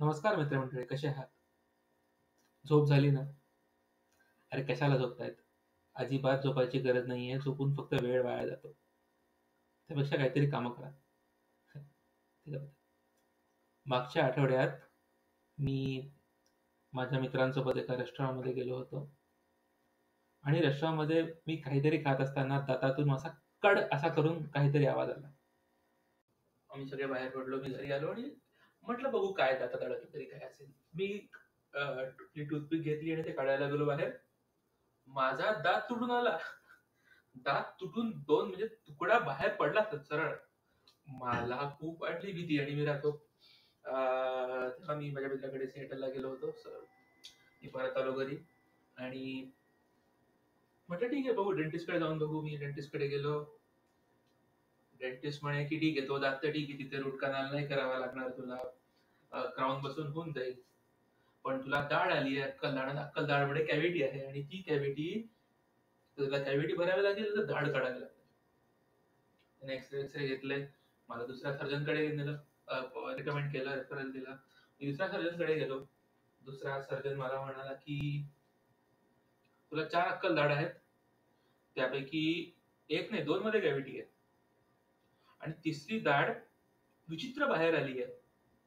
नमस्कार मित्रमंडळी, कसे आहात? झोप झाली ना? अरे कशाला झोपतायत? अजिबात झोपायची गरज नाहीये. झोपून फक्त वेळ वाया जातो. त्यापेक्षा काहीतरी कामं करा. ते जाऊ दे. मागच्या आठवड्यात मी माझ्या मित्रांसोबत एका रेस्टॉरंटमध्ये गेलो होतो आणि रेस्टॉरंटमध्ये मी काहीतरी खात असताना दातातून असा कड असा करून काहीतरी आवाज आला. आम्ही सगळे बाहेर पडलो. मी घरी आलो आणि म्हटलं बघू काय दातात अडकलं तरी काय असेल. मी टूथपिक घेतली आणि ते काढायला गेलो बाहेर. माझा दात तुटून आला. दात तुटून दोन म्हणजे तुकडा बाहेर पडला सरळ. मला खूप वाटली भीती आणि मी राहतो तेव्हा मी माझ्या मित्राकडे सिएटलला गेलो होतो. मी परत आलो घरी आणि म्हटलं ठीक आहे बघू डेंटिस्टकडे जाऊन बघू. मी डेंटिस्टकडे गेलो. डेंटिस्ट म्हणे की ठीक आहे तो दात तर ठीक आहे तिथे रूट कनाल नाही करावा लागणार तुला. क्राऊन बसून होऊन जाईल. पण तुला दाढ आली आहे अक्कल दाढ आणि अक्कल दाढमध्ये कॅव्हिटी आहे आणि ती तुला कॅव्हिटी भरावी लागेल तर दाढ काढावी लागेल. त्याने एक्सरे घेतले. मला दुसऱ्या सर्जनकडे नेलं. रिकमेंड केलं, रेफरन्स दिला. मी दुसऱ्या सर्जनकडे गेलो. दुसरा सर्जन मला म्हणाला की तुला 4 अक्कल दाढ आहेत. त्यापैकी एक नाही 2 मध्ये कॅव्हिटी आहे. आणि तिसरी दाढ विचित्र बाहेर आली आहे.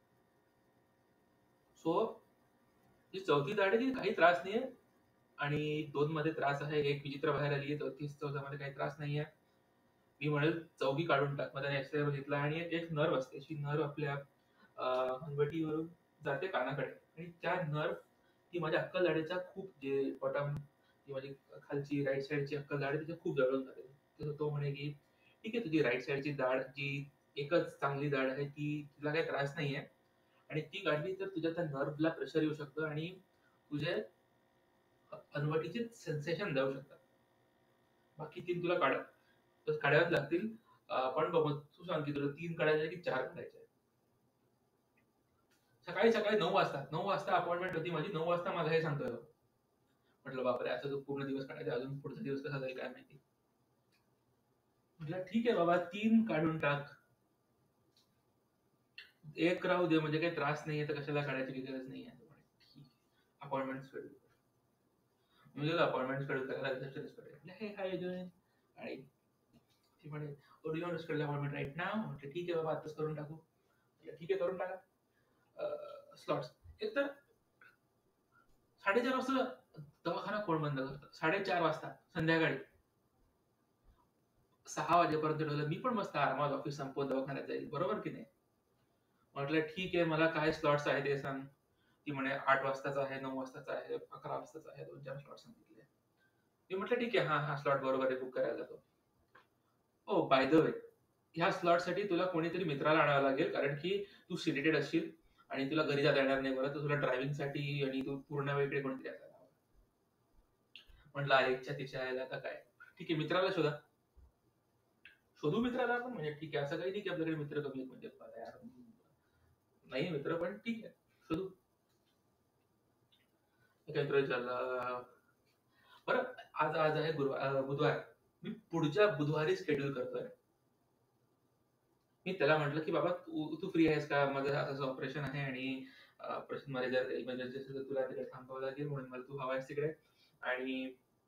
सो जी चौथी दाढ आहे ती काही त्रास नाहीये आणि 2 मध्ये त्रास आहे. एक विचित्र बाहेर आली आहे. चौथ्यामध्ये काही त्रास नाहीये. मी म्हणेल चौघी काढून टाक. मग त्याने एक्सरे बघितला आणि एक नर्व असते. अशी नर्व आपल्या हनवटीवरून जाते कानाकडे आणि त्या नर्व ती माझ्या अक्कल दाढेच्या खूप जे बॉटम ती माझी खालची राईट साईडची अक्कल दाढ आहे तिच्या खूप जवळून जाते. तर तो म्हणे की ठीक आहे तुझी राईट साईडची दाढ जी एकच चांगली दाढ आहे ती तिला काही त्रास नाहीये आणि ती काढली तर तुझ्या त्या नर्वला प्रेशर येऊ शकतं आणि तुझ्या हनवटीचे सेन्सेशन जाऊ शकतात. बाकी 3 तुला काढाव्याच लागतील. पण बघ मग तू सांग की तुला 3 काढायचे की 4 काढायचे? सकाळी सकाळी 9 वाजता 9 वाजता अपॉइंटमेंट होती माझी. 9 वाजता मला हे सांगतोय तो. म्हटलं बापरे आता तो पूर्ण दिवस काढायचा अजून पुढचा दिवस कसा जाईल काय माहिती. म्हटलं ठीक आहे बाबा 3 काढून टाक. एक राहू दे म्हणजे काही त्रास नाहीये तर कशाला काढायची गरज नाहीये. तो म्हणे ठीक आहे. अपॉइंटमेंट शेड्यूल कर. मी गेलो अपॉइंटमेंट शेड्यूल करायला रिसेप्शनिस्टकडे. म्हटलं हे हाय डुइंग आणि ती म्हणे do you want to schedule appointment right now? म्हटलं ठीक आहे बाबा आताच करून टाकू. म्हटलं ठीक आहे करून टाका. स्लॉट्स एकतर 4:30 वाजता दवाखाना कोण बंद करतं? 4:30 वाजता संध्याकाळी 6 वाजेपर्यंत ठेवलं. मी पण मस्त आरामात ऑफिस संपवून दवाखान्यात जाईल. बरोबर की नाही? म्हटलं ठीक आहे मला काय स्लॉट्स आहे ते सांग. ती म्हणे 8 वाजताचा आहे, 9 वाजताचा आहे, 11 वाजताचा आहे. 2-4 स्लॉट सांगितले. मी म्हटलं ठीक आहे हा स्लॉट बरोबर आहे बुक करायला जातो. ओ बाय द वे ह्या स्लॉटसाठी तुला कोणीतरी मित्राला आणावं लागेल कारण की तू सिलेक्टेड असशील आणि तुला घरी जाता येणार नाही बरं तर तुला ड्रायव्हिंगसाठी आणि तू पूर्ण वेळ इकडे कोणीतरी असायला हवं. म्हटलं आईच्या तिच्या आईला आता काय ठीक आहे मित्राला शोधू मित्राला पण म्हणजे ठीक आहे असं काही नाही की आपल्याकडे मित्र कमी आहेत म्हणजे यार नाही मित्र पण ठीक आहे शोधू. एका मित्र विचारला बरं आज आज आहे बुधवार. मी पुढच्या बुधवारी शेड्यूल करतोय. मी त्याला म्हटलं की बाबा तू तू फ्री आहेस का? माझं असं ऑपरेशन आहे आणि ऑपरेशन मध्ये जर इमर्जन्सी असेल तर तुला तिकडे थांबावं लागेल म्हणून मला तू हवा आहेस तिकडे आणि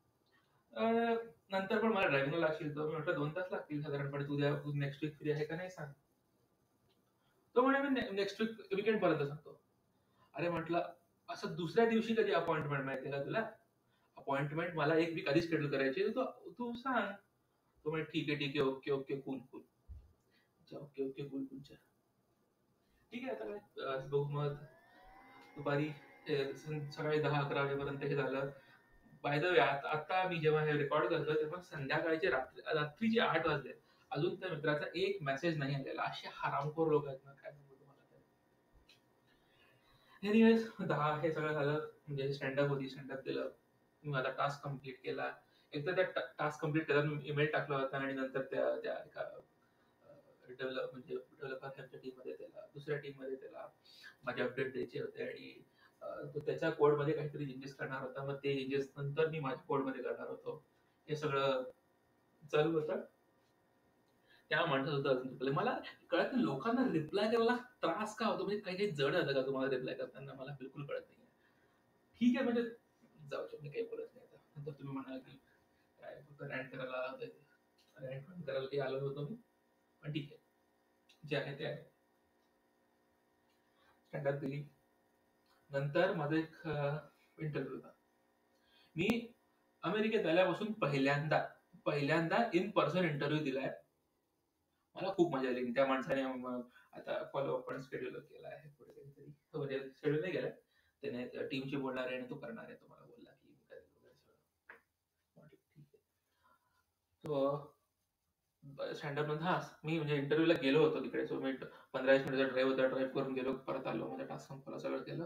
नंतर पण मला ड्रायव्हिंगला लागशील तर मी म्हटलं 2 तास लागतील साधारणपणे तू नेक्स्ट वीक फ्री आहे का नाही सांग. तो म्हणे मी नेक्स्ट वीक वीकेंड पर्यंत सांगतो. अरे म्हटलं असं दुसऱ्या दिवशी कधी अपॉइंटमेंट माहिती का तुला? अपॉइंटमेंट मला एक वीक आधी शेड्यूल करायची तू तू सांग. तो म्हणे ठीक आहे okay okay cool cool. Okay okay cool cool ठीक आहे आता काय बघू मग दुपारी सकाळी 10-11 वाजेपर्यंत हे झालं. बाय द वे आता मी जेव्हा हे रेकॉर्ड करतोय तेव्हा संध्याकाळचे रात्रीचे 8 वाजले. अजून त्या मित्राचा एक मेसेज नाही आलेला. असे हरामखोर लोक आहेत ना काय सांगू तुम्हाला. एनिवेज 10 हे सगळं झालं म्हणजे स्टँडअप होती स्टँडअप केलं. मी माझा टास्क कम्प्लीट केला. एकदा त्या टास्क कम्प्लीट केला मी ईमेल टाकला होता आणि नंतर त्या त्या एका म्हणजे डेव्हलपरच्या टीममध्ये त्याला दुसऱ्या टीममध्ये त्याला माझे अपडेट द्यायचे होते आणि तो त्याच्या कोडमध्ये काहीतरी चेंजेस करणार होता. मग ते चेंजेस नंतर मी माझ्या कोडमध्ये करणार होतो. हे सगळं चालू होतं. त्या माणसात होतं अजून रिप्लाय. मला कळत नाही लोकांना रिप्लाय करायला त्रास का होतो, म्हणजे काही काही जड जातं का तुम्हाला रिप्लाय करताना, मला बिलकुल कळत नाही. ठीक आहे म्हणजे जाऊ शकतो, मी काही बोलत नाही आता. नंतर तुम्ही म्हणाल की काय फक्त रॅन्ट करायला आला होता, रॅन्ट करायला काही आलो होतो मी, पण ठीक आहे, जे आहे ते आहे. स्टँडअप दिली. नंतर माझा एक इंटरव्ह्यू होता. मी अमेरिकेत आल्यापासून पहिल्यांदा इन पर्सन इंटरव्ह्यू दिलाय. मला खूप मजा आली. त्या माणसाने आता फॉलोअप पण शेड्यूल केला आहे पुढे काहीतरी, तो म्हणजे शेड्यूल नाही केलाय त्याने, टीमशी बोलणार आहे आणि तो करणार आहे, तो मला बोलला की मी करेल वगैरे सगळं. म्हटलं ठीक आहे. तो स्टँडअप मध्ये हा मी म्हणजे इंटरव्ह्यूला गेलो होतो तिकडे, सो मी 15-20 मिनिटाचा ड्राईव्ह होता, ड्राईव्ह करून गेलो, परत आलो, माझा टास्क संपला, सगळं केलं.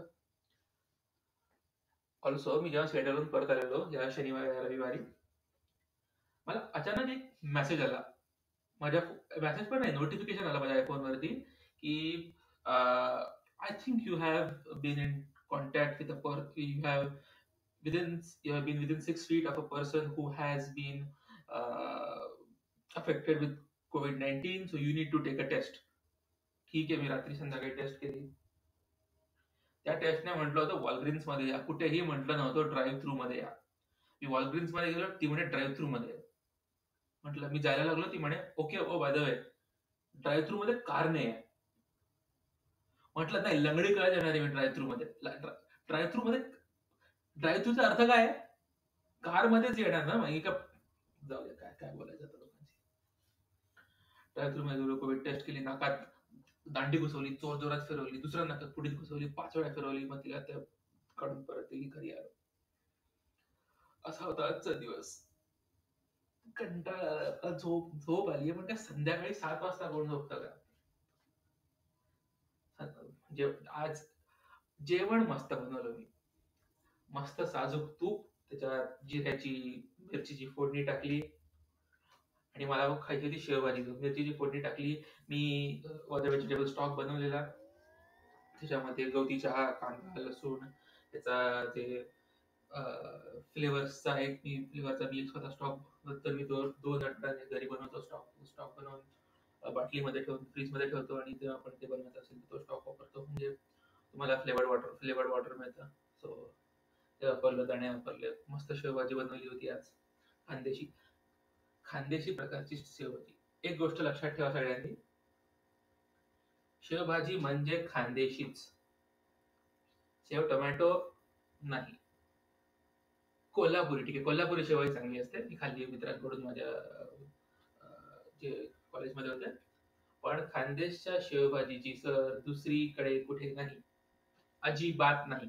ऑल्सो मी जेव्हा शेड्यूलवरून परत आलेलो या शनिवारी रविवारी, मला अचानक एक मेसेज आला. माझ्या मेसेज पण नाही, नोटिफिकेशन आला माझ्या आयफोन वरती की I think you have been in contact with you have been within 6 feet of a person who has been affected with COVID-19, so you need to take a test. ठीक आहे, मी रात्री संध्याकाळी taste केली. त्या टेस्टने म्हटलं होतं वॉलग्रीन्स मध्ये या, कुठेही म्हटलं नव्हतं ड्राईव्ह थ्रू मध्ये या. मी वॉलग्रीन्स मध्ये गेलो, ती म्हणे ड्राईव्ह थ्रू मध्ये. म्हटलं मी जायला लागलो, ती म्हणे okay oh by the way drive through मध्ये कार नाही आहे. म्हटलं नाही, लंगडी काय येणार आहे मी ड्राईव्ह थ्रू मध्ये. ड्राईव्ह थ्रू मध्ये ड्राईव्ह थ्रूचा अर्थ काय आहे, कार मध्येच येणार ना मग. का जाऊ दे, काय काय बोलायचं आता लोकांची. ड्राईव्ह थ्रू मध्ये कोविड टेस्ट केली, नाकात दांडी घुसवली, जोर जोरात फिरवली, दुसऱ्या नाकात पुढे घुसवली, 5 वेळा फिरवली, मग तिला त्या काढून परत दिली, घरी आलो. असा होता आजचा दिवस. कंटाळा, झोप आली पण काय संध्याकाळी 7 वाजता कोण झोपतं का. आज जेवण मस्त बनवलं मी. मस्त साजूक तूप, त्याच्यात जिऱ्याची मिरचीची फोडणी टाकली, आणि मला खायची होती शेवभाजी. मिरचीची फोडणी टाकली. मी व्हेजिटेबल स्टॉक बनवलेला, त्याच्यामध्ये गवती चहा, कांदा, लसूण, त्याचा ते फ्लेवर्सचा एक मी फ्लेवरचा मी स्वतः स्टॉक, नंतर मी 2 आठवड्याने घरी बनवतो स्टॉक बनवून बाटलीमध्ये ठेवून फ्रीजमध्ये ठेवतो, आणि जेव्हा आपण ते बनवत असेल तो स्टॉक वापरतो, म्हणजे तुम्हाला फ्लेवर्ड वॉटर मिळतं. सो ते वापरलं, दाणे वापरले, मस्त शेवभाजी बनवली होती आज. खानदेशी खानदेशी प्रकारची शेवभाजी. एक गोष्ट लक्षात ठेवा सगळ्यांनी, शेवभाजी म्हणजे खानदेशीच, शेव टोमॅटो नाही. कोल्हापुरी, ठीक आहे, कोल्हापुरी शेवभाजी चांगली असते, मी खाल्ली मित्रांकडून माझ्या जे कॉलेजमध्ये होते. पण खानदेशच्या शेवभाजीची सर दुसरीकडे कुठे नाही, अजिबात नाही.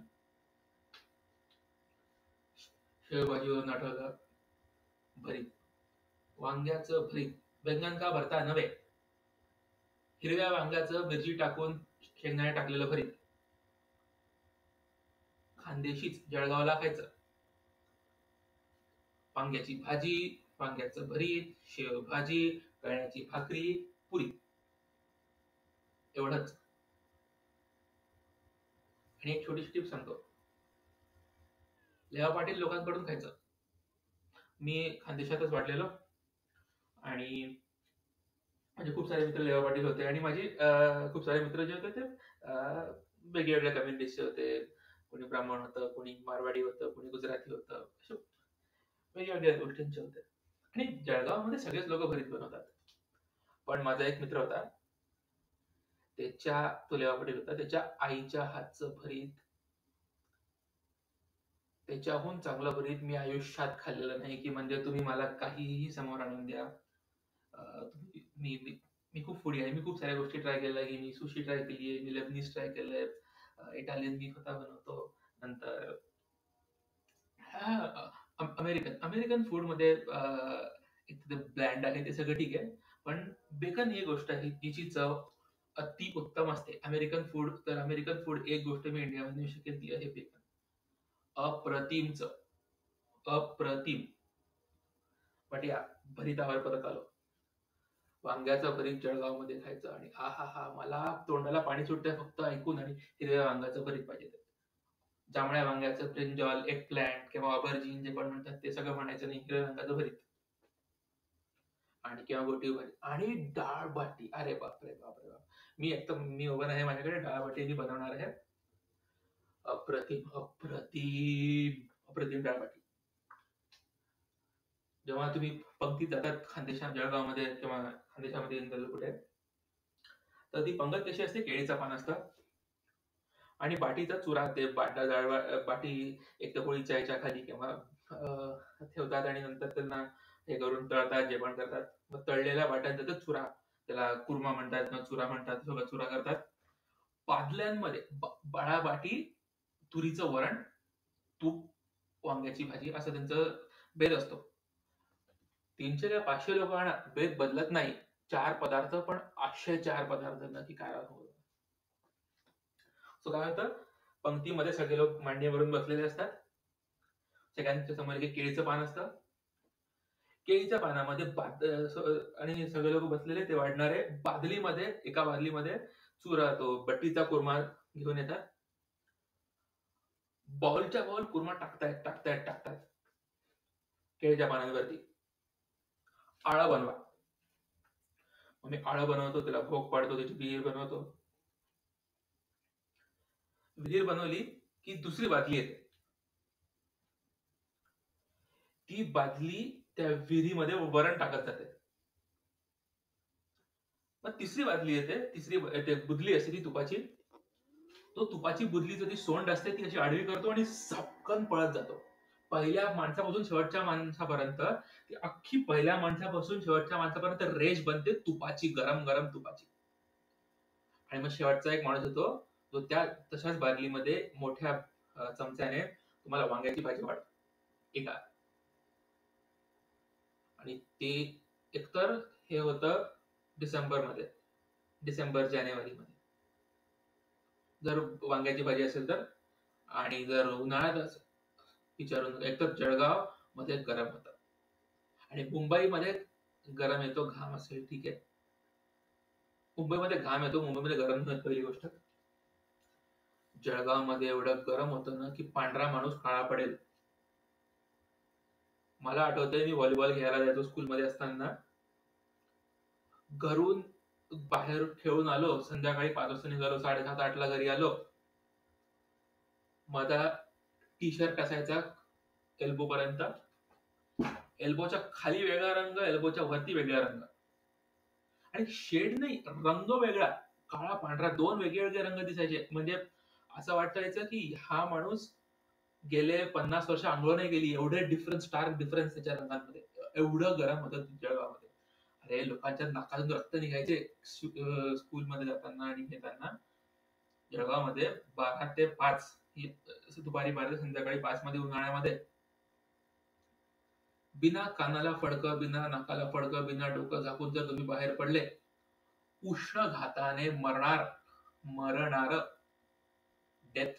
शेवभाजीवरून आठवलं भरीत, वांग्याचं भरीत, बैंगन का भरता नव्हे, हिरव्या वांग्याचं मिरची टाकून शेंगदाणे टाकलेलं भरीत, खानदेशीच, जळगावला खायचं. वांग्याची भाजी, वांग्याचं भरीत, शेवभाजी, कळण्याची भाकरी, पुरी, एवढंच. आणि एक छोटीशी टिप सांगतो, लेवा पाटील लोकांकडून खायचं. मी खानदेशातच वाढलेलो, आणि माझे खूप सारे मित्र लेवा पाटील होते, आणि माझे खूप सारे मित्र जे होते ते वेगवेगळ्या कम्युनिटीजचे होते. कोणी ब्राह्मण होतं, कोणी मारवाडी होतं, कोणी गुजराती होतं, असे वेगवेगळ्या गोष्टींचे होते. आणि जळगावमध्ये सगळेच लोक भरीत बनवतात. पण माझा एक मित्र होता, तो लेवा पाटील होता, त्याच्या आईच्या हातचं भरीत, त्याच्याहून चांगलं भरीत मी आयुष्यात खाल्लेलं नाही. की म्हणजे तुम्ही मला काहीही समोर आणून द्या. मी मी खूप फूडी आहे, मी खूप साऱ्या गोष्टी ट्राय केल्या, की मी सुशी ट्राय केली आहे, मी लेबनीज ट्राय केलंय, इटालियन मी स्वतः बनवतो. नंतर अमेरिकन अमेरिकन फूड मध्ये ब्लँड आहे ते सगळं ठीक आहे, पण बेकन ही गोष्ट आहे तिची चव अति उत्तम असते. अमेरिकन फूड एक गोष्ट मी इंडियामध्ये नेऊ शकेल, ती आहे बेकन. अप्रतिम चव, अप्रतिम. बट या भरितावर परत आलो. वांग्याचं भरीत जळगावमध्ये खायचं, आणि हा हा हा, मला तोंडाला पाणी सुटतंय फक्त ऐकून. आणि हिरव्या वांग्याचं भरीत पाहिजे, जांभळ्या वांग्याचं ब्रिंजॉल, एग प्लॅन्ट किंवा ऑबर्जीन जे पण म्हणतात ते सगळं म्हणायचं नाही, हिरव्या वांग्याचं भरीत. आणि किंवा गोटी भाजी आणि डाळ बाटी. अरे बापरे बापरे बाप! मी ओव्हन आहे माझ्याकडे, डाळ बाटी मी बनवणार आहे. अप्रतिम अप्रतिम अप्रतिम डाळ बाटी. जेव्हा तुम्ही पंक्तीत जातात खानदेशात, जळगावमध्ये किंवा खानदेशामध्ये कुठे, तर ती पंगत कशी असते, केळीचं पान असतं आणि बाटीचा चुरा, ते बाटी एक तर होळीच्या याच्या खाली किंवा ठेवतात आणि नंतर त्यांना हे करून तळतात, जेवण करतात. मग तळलेल्या बाट्यांचा तो चुरा, त्याला कुर्मा म्हणतात किंवा चुरा म्हणतात, सगळं चुरा करतात पादल्यांमध्ये. बाळाबाटी, तुरीचं वरण, तूप, वांग्याची भाजी, असं त्यांचं बेत असतो. 300 का 500 लोक आणा, बेत बदलत नाही. 4 पदार्थ, पण असे 4 पदार्थ नक्की काय होतं. सो काय होतं, पंक्तीमध्ये सगळे लोक मांडीवरून बसलेले असतात. सगळ्यांच्या समोर एक केळीचं पान असतं. केळीच्या पानामध्ये आणि सगळे लोक बसलेले, ते वाढणारे बादलीमध्ये, एका बादलीमध्ये चुरा, तो बट्टीचा कुर्मा घेऊन येतात. बाउलच्या बाउल कुर्मा टाकतायत केळीच्या पानांवरती. आळं बनवा. मग मी आळं बनवतो, त्याला भोग पाडतो, त्याची विहीर बनवतो. विहीर बनवली की दुसरी बादली येते. ती बादली त्या विहिरीमध्ये वरण टाकत जाते. मग तिसरी बादली येते, बुदली असते ती तुपाची. तो तुपाची बुदलीचं ती सोंड असते, ती अशी आडवी करतो आणि झपकन पळत जातो. पहिल्या माणसापासून शेवटच्या माणसापर्यंत, ती अख्खी पहिल्या माणसापासून शेवटच्या माणसापर्यंत रेष बनते तुपाची, गरम गरम तुपाची. आणि मग शेवटचा एक माणूस होतो, जो त्या तशाच बादलीमध्ये मोठ्या चमच्याने तुम्हाला वांग्याची भाजी वाढतो एका. आणि ते एकतर हे होतं डिसेंबर, जानेवारीमध्ये जर वांग्याची भाजी असेल तर. आणि जर उन्हाळ्यात असेल, विचारून एकतर जळगाव मध्ये गरम होतं आणि मुंबईमध्ये गरम येतो, घाम असेल ठीक आहे. मुंबईमध्ये घाम येतो, मुंबईमध्ये गरम नाही. पहिली गोष्ट, जळगावमध्ये एवढं गरम होतं ना की पांढरा माणूस काळा पडेल. मला आठवतंय, मी व्हॉलीबॉल खेळायला जायचो स्कूलमध्ये असताना. घरून बाहेर खेळून आलो, संध्याकाळी 5 वाजता निघालो, 7:30-8ला घरी आलो. माझा टी शर्ट असायचा एल्बो पर्यंत, एल्बोच्या खाली वेगळा रंग, एल्बोच्या वरती वेगळा रंग, आणि शेड नाही, रंग वेगळा, काळा पांढरा, 2 वेगळे रंग दिसायचे. म्हणजे असं वाटायचं की हा माणूस गेले 50 वर्ष आंघोळ नाही गेली, एवढे स्टार्क डिफरन्स त्याच्या रंगांमध्ये. एवढं गरम होतं जळगावमध्ये. अरे लोकांच्या नाकातून रक्त निघायचे स्कूलमध्ये जाताना आणि येताना. जळगावमध्ये 12 ते 5, दुपारी 12 ते संध्याकाळी 5 मध्ये, उन्हाळ्यामध्ये, बिना कानाला फडकं, बिना नाकाला फडकं, बिना डोकं झाकून जर तुम्ही बाहेर पडले, उष्णघाताने मरणार डेथ.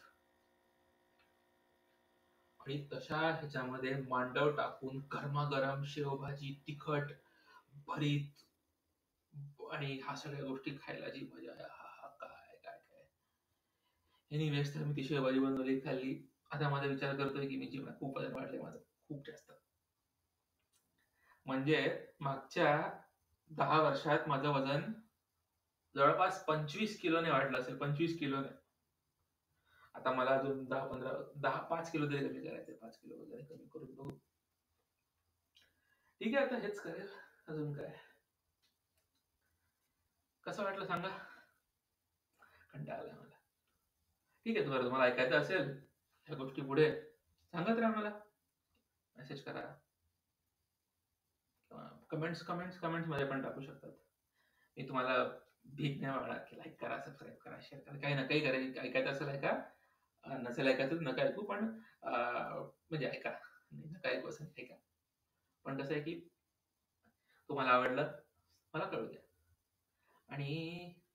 आणि तशा ह्याच्यामध्ये मांडव टाकून गरमागरम शेवभाजी, तिखट, भरीत आणि ह्या सगळ्या गोष्टी खायला जी मजा आहे, हा हा, काय काय काय. एनिवेज, तर मी ती शेवभाजी बनवली, खाल्ली. आता माझा विचार करतोय की मी जीवनात खूप वजन वाढले माझं, खूप जास्त. म्हणजे मागच्या 10 वर्षात माझं वजन जवळपास 25 किलोने वाढलं असेल, 25 किलोने. आता मला अजून 5 किलो तरी कमी करायचे, 5 किलो वगैरे कमी करून बघू. ठीक आहे, आता हेच करेल, अजून काय. कसं वाटलं सांगा, कंटाळा आलाय मला. ठीक आहे, तुम्हाला ऐकायचं असेल ह्या गोष्टी पुढे, सांगत राहा मला, मेसेज करा, कमेंट्स मध्ये पण टाकू शकतात. मी तुम्हाला भीक नाही मागणार की लाईक करा, सबस्क्राईब करा, शेअर करा, काही ना काही करा. ऐकायचं असेल ऐका, नसेल ऐकायचं नका ऐकू, पण म्हणजे ऐका, नका ऐकू असेल ऐका. पण कसं आहे की तुम्हाला आवडलं मला कळू द्या. आणि